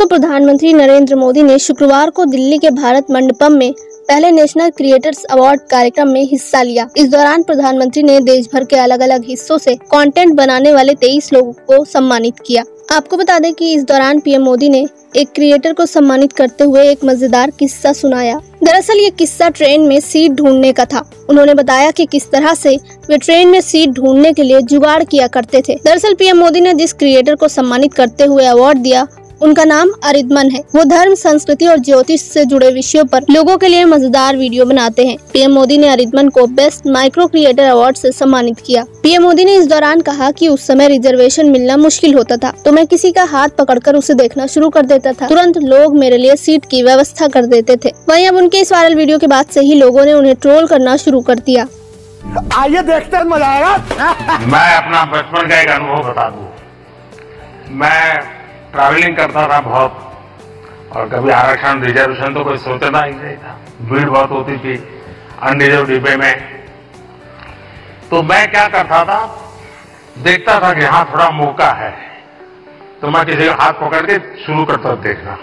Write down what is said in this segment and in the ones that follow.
दोस्तों, प्रधानमंत्री नरेंद्र मोदी ने शुक्रवार को दिल्ली के भारत मंडपम में पहले नेशनल क्रिएटर्स अवार्ड कार्यक्रम में हिस्सा लिया। इस दौरान प्रधानमंत्री ने देश भर के अलग अलग हिस्सों से कंटेंट बनाने वाले 23 लोगों को सम्मानित किया। आपको बता दें कि इस दौरान पीएम मोदी ने एक क्रिएटर को सम्मानित करते हुए एक मजेदार किस्सा सुनाया। दरअसल ये किस्सा ट्रेन में सीट ढूंढने का था। उन्होंने बताया कि किस तरह से वे ट्रेन में सीट ढूंढने के लिए जुगाड़ किया करते थे। दरअसल पीएम मोदी ने जिस क्रिएटर को सम्मानित करते हुए अवार्ड दिया, उनका नाम अरिदमन है। वो धर्म, संस्कृति और ज्योतिष से जुड़े विषयों पर लोगों के लिए मजेदार वीडियो बनाते हैं। पीएम मोदी ने अरिदमन को बेस्ट माइक्रो क्रिएटर अवार्ड से सम्मानित किया। पीएम मोदी ने इस दौरान कहा कि उस समय रिजर्वेशन मिलना मुश्किल होता था, तो मैं किसी का हाथ पकड़कर उसे देखना शुरू कर देता था। तुरंत लोग मेरे लिए सीट की व्यवस्था कर देते थे। वहीं अब उनके इस वायरल वीडियो के बाद से ही लोगों ने उन्हें ट्रोल करना शुरू कर दिया। आइए देखते हैं, मजा आएगा। मैं अपना बचपन का एक अनुभव बता दूं। मैं ट्रैवलिंग करता था बहुत, और कभी आरक्षण रिजर्वेशन तो कोई सोचता ही नहीं था। भीड़ बहुत होती थी अनरिजर्व डिब्बे में। तो मैं क्या करता था, देखता था कि हाँ थोड़ा मौका है, तो मैं किसी का हाथ पकड़ के शुरू करता देखना।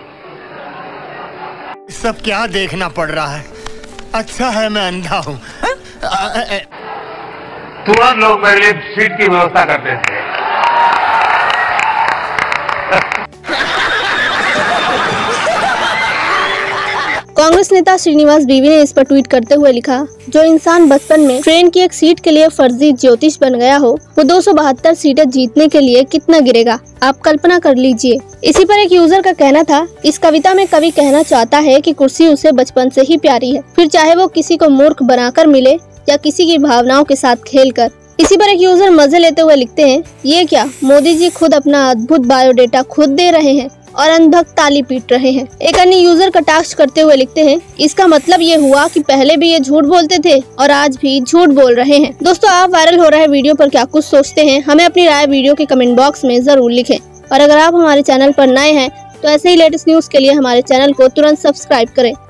सब क्या देखना पड़ रहा है? अच्छा है मैं अंधा हूँ। तुरंत लोग मेरे लिए सीट की व्यवस्था करते थे। कांग्रेस नेता श्रीनिवास बीवी ने इस पर ट्वीट करते हुए लिखा, जो इंसान बचपन में ट्रेन की एक सीट के लिए फर्जी ज्योतिष बन गया हो, वो 272 सीटें जीतने के लिए कितना गिरेगा, आप कल्पना कर लीजिए। इसी पर एक यूजर का कहना था, इस कविता में कवि कहना चाहता है कि कुर्सी उसे बचपन से ही प्यारी है, फिर चाहे वो किसी को मूर्ख बनाकर मिले या किसी की भावनाओं के साथ खेलकर। इसी पर एक यूजर मजे लेते हुए लिखते हैं, ये क्या, मोदी जी खुद अपना अद्भुत बायोडेटा खुद दे रहे हैं और अंधभक्त ताली पीट रहे हैं। एक अन्य यूजर कटाक्ष करते हुए लिखते हैं, इसका मतलब ये हुआ कि पहले भी ये झूठ बोलते थे और आज भी झूठ बोल रहे हैं। दोस्तों, आप वायरल हो रहे वीडियो पर क्या कुछ सोचते हैं, हमें अपनी राय वीडियो के कमेंट बॉक्स में जरूर लिखें। और अगर आप हमारे चैनल पर नए हैं तो ऐसे ही लेटेस्ट न्यूज के लिए हमारे चैनल को तुरंत सब्सक्राइब करें।